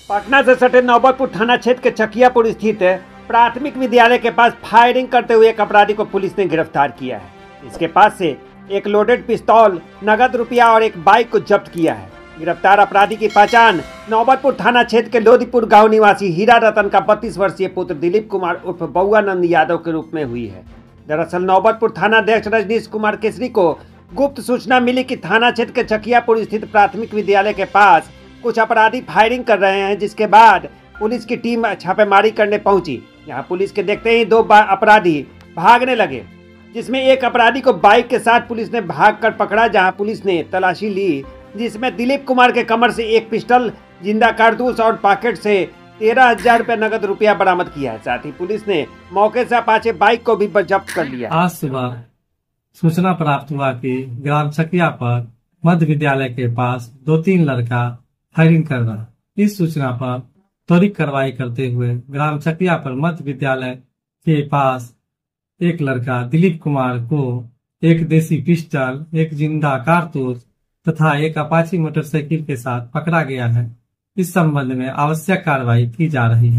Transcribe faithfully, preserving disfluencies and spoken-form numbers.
पटना से सटे नौबतपुर थाना क्षेत्र के चकियापुर स्थित प्राथमिक विद्यालय के पास फायरिंग करते हुए एक अपराधी को पुलिस ने गिरफ्तार किया है। इसके पास से एक लोडेड पिस्तौल, नगद रुपया और एक बाइक को जब्त किया है। गिरफ्तार अपराधी की पहचान नौबतपुर थाना क्षेत्र के लोदीपुर गांव निवासी हीरा रतन का बत्तीस वर्षीय पुत्र दिलीप कुमार उर्फ बउआनंद यादव के रूप में हुई है। दरअसल नौबतपुर थाना अध्यक्ष रजनीश कुमार केसरी को गुप्त सूचना मिली कि थाना क्षेत्र के चकियापुर स्थित प्राथमिक विद्यालय के पास कुछ अपराधी फायरिंग कर रहे हैं, जिसके बाद पुलिस की टीम छापेमारी करने पहुंची। यहां पुलिस के देखते ही दो अपराधी भागने लगे, जिसमें एक अपराधी को बाइक के साथ पुलिस ने भागकर पकड़ा। जहां पुलिस ने तलाशी ली, जिसमें दिलीप कुमार के कमर से एक पिस्टल, जिंदा कारतूस और पॉकेट से तेरह हजार रुपया नगद रुपया बरामद किया है। साथ ही पुलिस ने मौके से अपाचे बाइक को भी जब्त कर लिया। आज सुबह सूचना प्राप्त हुआ कि ग्राम चकिया पर मध्य विद्यालय के पास दो तीन लड़का फायरिंग कर रहा। इस सूचना पर त्वरित कार्रवाई करते हुए ग्राम चकिया पर मध्य विद्यालय के पास एक लड़का दिलीप कुमार को एक देसी पिस्टल, एक जिंदा कारतूस तथा एक अपाची मोटरसाइकिल के साथ पकड़ा गया है। इस संबंध में आवश्यक कार्रवाई की जा रही है।